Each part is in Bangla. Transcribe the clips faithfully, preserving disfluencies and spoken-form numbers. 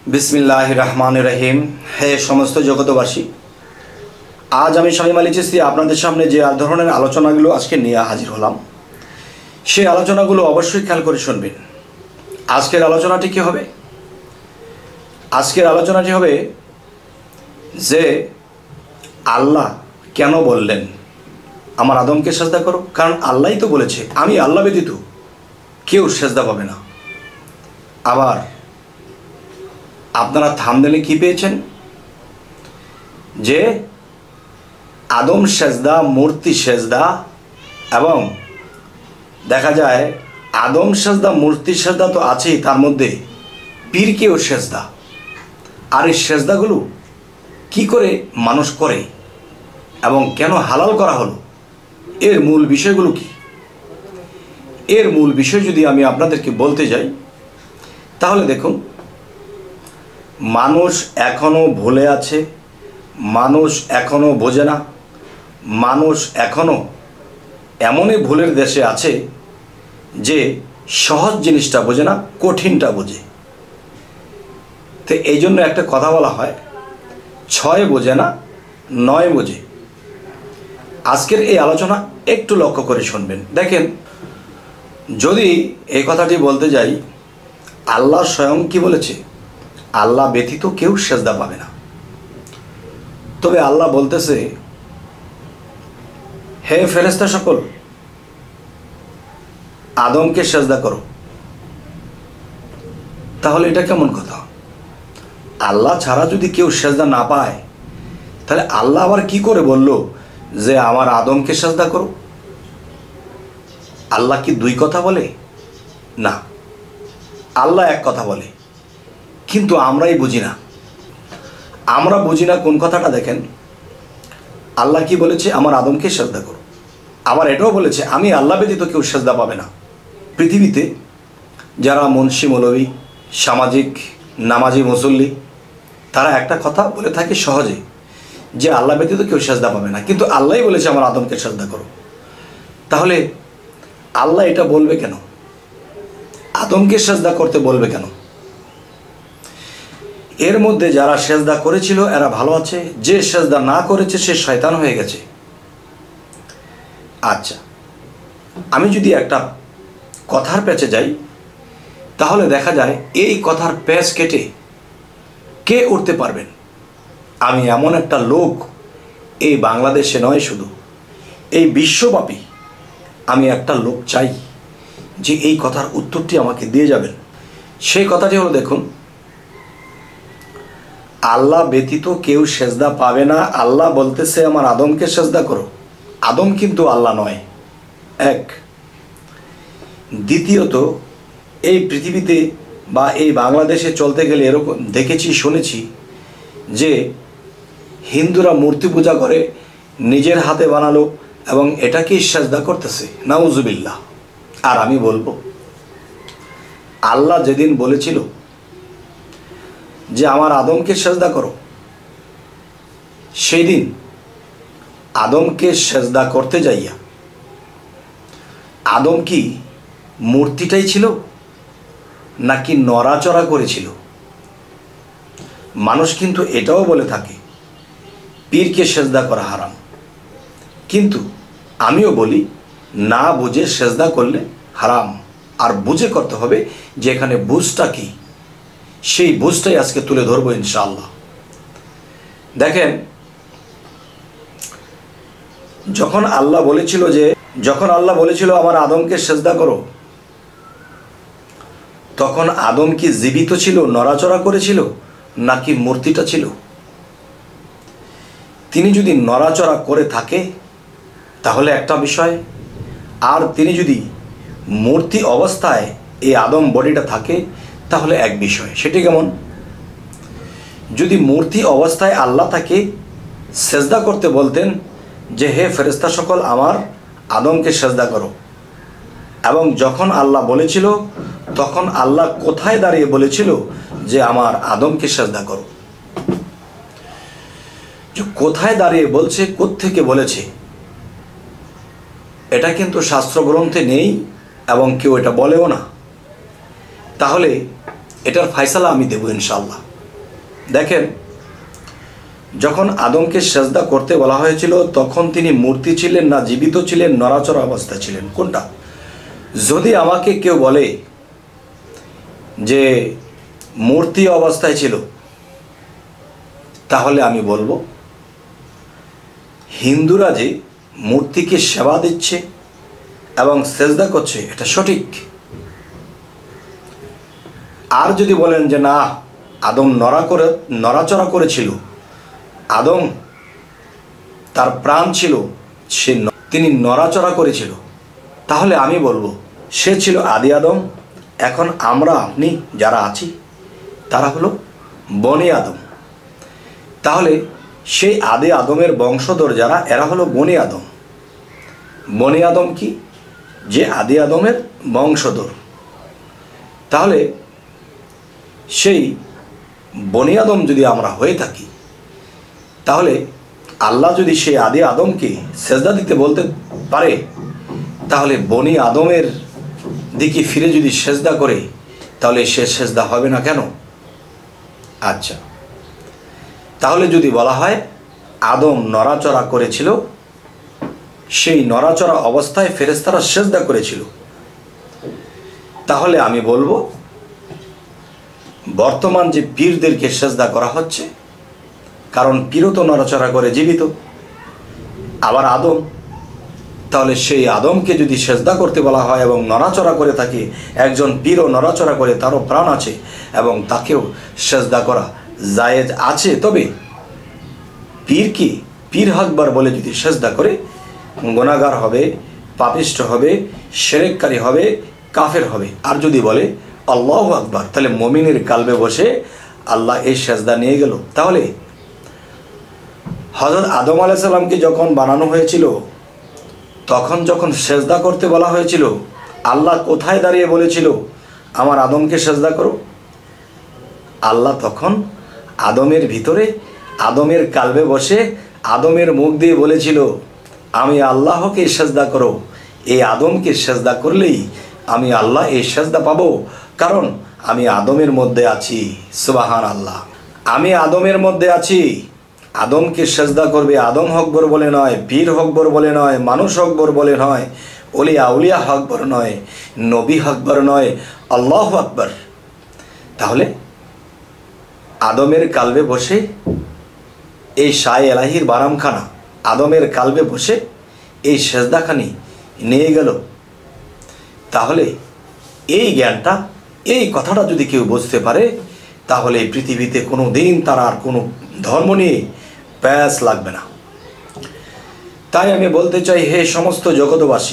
बिस्मिल्लाहिर रहमानिर रहीम। हे समस्त जगतबासी, आज आमी शामीम आলী চিশতি আপনাদের সামনে যে ধরনের আলোচনাগুলো আজকে নিয়ে হাজির হলাম, সেই আলোচনাগুলো অবশ্যই খেয়াল করে শুনবেন। আজকের আলোচনাটি কি হবে? আজকের আলোচনাটি হবে যে আল্লাহ কেন বললেন আমার আদমকে সেজদা করো। কারণ আল্লাহই তো বলেছে আমি আল্লাহ ব্যতীত কেউ সেজদা পাবে না। আবার আপনারা থাম্বনেলে কি পেয়েছেন যে আদম সেজদা, মূর্তি সেজদা, এবং দেখা যায় আদম সেজদা, মূর্তি সেজদা তো আছেই, তার মধ্যে পীরকেও সেজদা। আর এই সেজদাগুলো কি করে মানুষ করে এবং কেন হালাল করা হলো, এর মূল বিষয়গুলো কি? এর মূল বিষয় যদি আমি আপনাদেরকে বলতে যাই, তাহলে দেখুন, মানুষ এখনও ভুলে আছে, মানুষ এখনও বোঝে না, মানুষ এখনও এমনই ভুলের দেশে আছে যে সহজ জিনিসটা বোঝে না, কঠিনটা বোঝে। তো এই জন্য একটা কথা বলা হয়, ছয় বোঝে না নয় বোঝে। আজকের এই আলোচনা একটু লক্ষ্য করে শুনবেন। দেখেন, যদি এই কথাটি বলতে যাই, আল্লাহ স্বয়ং কি বলেছে? আল্লাহ ব্যতীত কেউ সেজদা পাবে না। তবে আল্লাহ বলতেছে, হে ফেরেশতা সকল, আদমকে সেজদা করো। তাহলে এটা কেমন কথা? আল্লাহ ছাড়া যদি কেউ সেজদা না পায়, তাহলে আল্লাহ আবার কি করে বলল যে আমার আদমকে সেজদা করো? আল্লাহ কি দুই কথা বলে? না, আল্লাহ এক কথা বলে, কিন্তু আমরাই বুঝি না। আমরা বুঝি না কোন কথাটা? দেখেন, আল্লাহ কি বলেছে? আমার আদমকে সেজদা করো। আবার এটাও বলেছে আমি আল্লাহ ব্যতীত কেউ সেজদা পাবে না। পৃথিবীতে যারা মুন্সি মৌলবী, সামাজিক নামাজি মুসল্লি, তারা একটা কথা বলে থাকে সহজে, যে আল্লাহ ব্যতীত কেউ সেজদা পাবে না, কিন্তু আল্লাহই বলেছে আমার আদমকে সেজদা করো। তাহলে আল্লাহ এটা বলবে কেন? আদমকে সেজদা করতে বলবে কেন? এর মধ্যে যারা সেজদা করেছিল এরা ভালো আছে, যে সেজদা না করেছে সে শয়তান হয়ে গেছে। আচ্ছা, আমি যদি একটা কথার প্যাচে যাই, তাহলে দেখা যায় এই কথার প্যাচ কেটে কে উঠতে পারবেন? আমি এমন একটা লোক, এই বাংলাদেশে নয়, শুধু এই বিশ্বব্যাপী আমি একটা লোক চাই যে এই কথার উত্তরটি আমাকে দিয়ে যাবেন। সেই কথাটি হলো, দেখুন, আল্লাহ ব্যতীত কেউ সেজদা পাবে না। আল্লাহ বলতেছে আমার আদমকে সেজদা করো। আদম কিন্তু আল্লাহ নয়, এক। দ্বিতীয়ত, এই পৃথিবীতে বা এই বাংলাদেশে চলতে গেলে এরকম দেখেছি, শুনেছি যে হিন্দুরা মূর্তি পূজা করে, নিজের হাতে বানালো এবং এটাকেই সেজদা করতেছে, নাউজুবিল্লাহ। আর আমি বলবো, আল্লাহ যেদিন বলেছিল যে আমার আদমকে সেজদা করো, সেই দিন আদমকে সেজদা করতে যাইয়া আদম কি মূর্তিটাই ছিল নাকি নড়াচড়া করেছিল? মানুষ কিন্তু এটাও বলে থাকে পীরকে সেজদা করা হারাম, কিন্তু আমিও বলি না বুঝে সেজদা করলে হারাম। আর বুঝে করতে হবে, যে এখানে বুঝটা কি, সেই বুঝটাই আজকে তুলে ধরবো ইনশাআল্লাহ। দেখেন, যখন আল্লাহ বলেছিল যে যখন আল্লাহ বলেছিল আমার আদমকে সেজদা করো, তখন আদম কি জীবিত ছিল, নড়াচড়া করেছিল, নাকি মূর্তিটা ছিল? তিনি যদি নড়াচড়া করে থাকে তাহলে একটা বিষয়, আর তিনি যদি মূর্তি অবস্থায় এই আদম বডিটা থাকে তাহলে এক বিষয়। সেটি কেমন? যদি মূর্তি অবস্থায় আল্লাহ তাকে সেজদা করতে বলতেন যে হে ফেরেশতা সকল আমার আদমকে সেজদা করো, এবং যখন আল্লাহ বলেছিল তখন আল্লাহ কোথায় দাঁড়িয়ে বলেছিল যে আমার আদমকে সেজদা করো? যে কোথায় দাঁড়িয়ে বলছে, কোত্থেকে বলেছে, এটা কিন্তু শাস্ত্রগ্রন্থে নেই এবং কেউ এটা বলেও না। তাহলে এটার ফায়সালা আমি দেব ইনশাআল্লাহ। দেখেন, যখন আদমকে সেজদা করতে বলা হয়েছিল তখন তিনি মূর্তি ছিলেন না জীবিত ছিলেন, নড়াচড়া অবস্থায় ছিলেন? কোনটা? যদি আমাকে কেউ বলে যে মূর্তি অবস্থায় ছিল, তাহলে আমি বলবো হিন্দুরা যে মূর্তিকে সেবা দিচ্ছে এবং সেজদা করছে এটা সঠিক। আর যদি বলেন যে না, আদম নড়া করে নড়াচড়া করেছিল, আদম তার প্রাণ ছিল, সে তিনি নড়াচড়া করেছিল, তাহলে আমি বলবো সে ছিল আদি আদম। এখন আমরা আপনি যারা আছি তারা হলো বনি আদম। তাহলে সেই আদি আদমের বংশধর যারা, এরা হলো বনি আদম। বনি আদম কি? যে আদি আদমের বংশধর। তাহলে সেই বনি আদম যদি আমরা হয়ে থাকি, তাহলে আল্লাহ যদি সেই আদি আদমকে সেজদা দিতে বলতে পারে, তাহলে বনি আদমের দিকে ফিরে যদি সেজদা করে, তাহলে সে সেজদা হবে না কেন? আচ্ছা, তাহলে যদি বলা হয় আদম নড়াচড়া করেছিল, সেই নড়াচড়া অবস্থায় ফেরেশতারা সেজদা করেছিল, তাহলে আমি বলবো বর্তমান যে পীরদেরকে সেজদা করা হচ্ছে, কারণ পীরও তো নড়াচড়া করে জীবিত, আবার আদম, তাহলে সেই আদমকে যদি সেজদা করতে বলা হয় এবং নড়াচড়া করে থাকে, একজন পীরও নড়াচড়া করে, তারও প্রাণ আছে এবং তাকেও সেজদা করা জায়েজ আছে। তবে পীর কি পীর আকবর বলে যদি সেজদা করে, গুনাহগার হবে, পাপিষ্ঠ হবে, শিরককারী হবে, কাফের হবে। আর যদি বলে আল্লাহু আকবার, তাহলে মুমিনের কালবে বসে আল্লাহ এই সেজদা নিয়ে গেল। তাহলে হযরত আদম আলাইহিস সালামকে যখন বানানো হয়েছিল, তখন যখন সেজদা করতে বলা হয়েছিল, আল্লাহ কোথায় দাঁড়িয়ে বলেছিল আমার আদমকে সেজদা করো? আল্লাহ তখন আদমের ভিতরে, আদমের কালবে বসে আদমের মুখ দিয়ে বলেছিল আমি আল্লাহকে সেজদা করো। এই আদমকে সেজদা করলেই আমি আল্লাহ এই সেজদা পাবো, কারণ আমি আদমের মধ্যে আছি। সুবহান আল্লাহ, আমি আদমের মধ্যে আছি। আদমকে সেজদা করবে, আদম আকবর বলে নয়, পীর আকবর বলে নয়, মানুষ আকবর বলে নয়, ওলিয়া উলিয়া আকবর নয়, নবী আকবর নয়, আল্লাহু আকবর। তাহলে আদমের কালবে বসে এই শাহ এলাহির বারামখানা, আদমের কালবে বসে এই সেজদাখানি নিয়ে গেল। তাহলে এই জ্ঞানটা, এই কথাটা যদি কেউ বুঝতে পারে, তাহলে পৃথিবীতে কোনো দিন তার আর কোনো ধর্ম নিয়ে প্যাস লাগবে না। তাই আমি বলতে চাই, হে সমস্ত জগৎবাসী,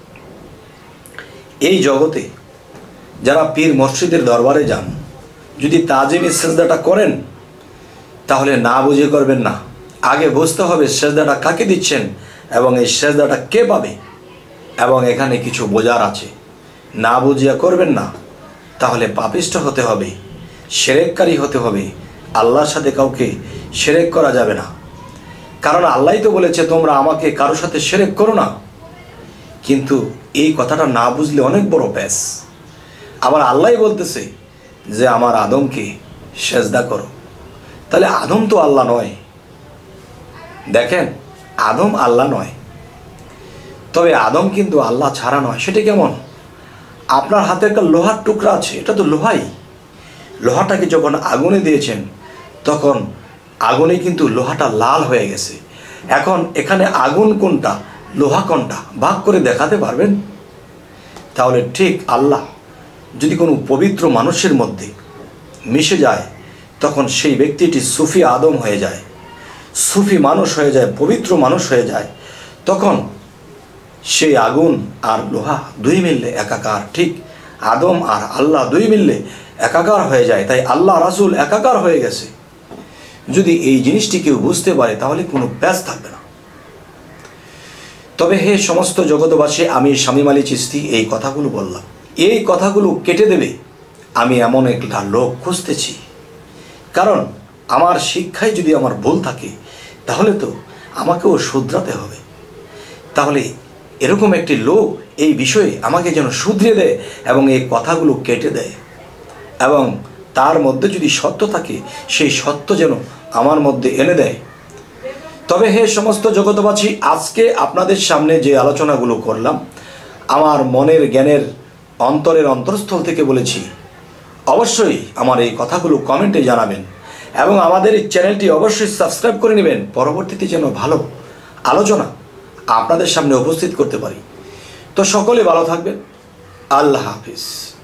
এই জগতে যারা পীর মসজিদের দরবারে যান, যদি তাজিমি সেজদাটা করেন, তাহলে না বুঝে করবেন না। আগে বুঝতে হবে সেজদাটা কাকে দিচ্ছেন এবং এই সেজদাটা কে পাবে, এবং এখানে কিছু বোঝার আছে। না বুঝিয়া করবেন না, তাহলে পাপিষ্ঠ হতে হবে, শিরককারী হতে হবে। আল্লাহর সাথে কাউকে শিরক করা যাবে না, কারণ আল্লাহই তো বলেছে তোমরা আমাকে কারোর সাথে শিরক করো না। কিন্তু এই কথাটা না বুঝলে অনেক বড় প্যাস। আবার আল্লাহই বলতেছে যে আমার আদমকে সেজদা করো, তাহলে আদম তো আল্লাহ নয়। দেখেন, আদম আল্লাহ নয়, তবে আদম কিন্তু আল্লাহ ছাড়া নয়। সেটা কেমন? আপনার হাতে একটা লোহার টুকরা আছে, এটা তো লোহাই। লোহাটাকে যখন আগুনে দিয়েছেন, তখন আগুনে কিন্তু লোহাটা লাল হয়ে গেছে। এখন এখানে আগুন কোনটা, লোহা কোনটা, ভাগ করে দেখাতে পারবেন? তাহলে ঠিক আল্লাহ যদি কোনো পবিত্র মানুষের মধ্যে মিশে যায়, তখন সেই ব্যক্তিটি সুফি আদম হয়ে যায়, সুফি মানুষ হয়ে যায়, পবিত্র মানুষ হয়ে যায়। তখন সেই আগুন আর লোহা দুই মিললে একাকার। ঠিক আদম আর আল্লাহ দুই মিললে একাকার হয়ে যায়। তাই আল্লাহ রাসূল একাকার হয়ে গেছে। যদি এই জিনিসটি কেউ বুঝতে পারে, তাহলে কোনো প্যাচ থাকবে না। তবে হে সমস্ত জগৎবাসী, আমি শামীম আলী চিশতি এই কথাগুলো বললাম, এই কথাগুলো কেটে দেবে আমি এমন একটা লোক খুঁজতেছি। কারণ আমার শিক্ষায় যদি আমার ভুল থাকে, তাহলে তো আমাকেও শুধরাতে হবে। তাহলে এরকম একটি লোক এই বিষয়ে আমাকে যেন শুধরে দেয় এবং এই কথাগুলো কেটে দেয়, এবং তার মধ্যে যদি সত্য থাকে সেই সত্য যেন আমার মধ্যে এনে দেয়। তবে হে সমস্ত জগতবাসী, আজকে আপনাদের সামনে যে আলোচনাগুলো করলাম আমার মনের জ্ঞানের অন্তরের অন্তরস্থল থেকে বলেছি। অবশ্যই আমার এই কথাগুলো কমেন্টে জানাবেন এবং আমাদের এই চ্যানেলটি অবশ্যই সাবস্ক্রাইব করে নেবেন, পরবর্তীতে যেন ভালো আলোচনা আপনাদের সামনে উপস্থিত করতে পারি। তো সকলে ভালো থাকবেন। আল্লাহ হাফিজ।